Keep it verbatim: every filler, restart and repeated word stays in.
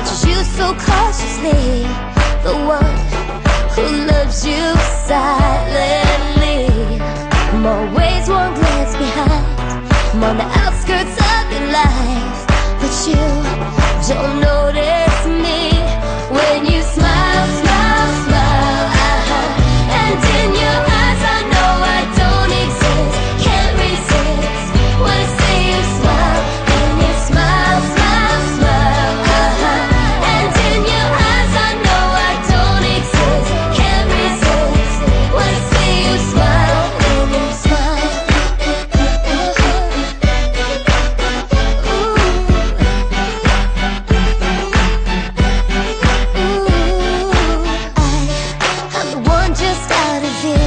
Choose you so cautiously, the one who loves you silently. I'm always one glance behind, I'm on the outskirts of your life, but you don't notice me when you smile, smile, smile. uh-huh. And in your eyes I know I don't exist, can't resist when I see you smile. And you smile, smile, smile. uh-huh. And in your eyes I know I don't exist, can't resist when I see you smile. When you smile, I'm the one just out of here,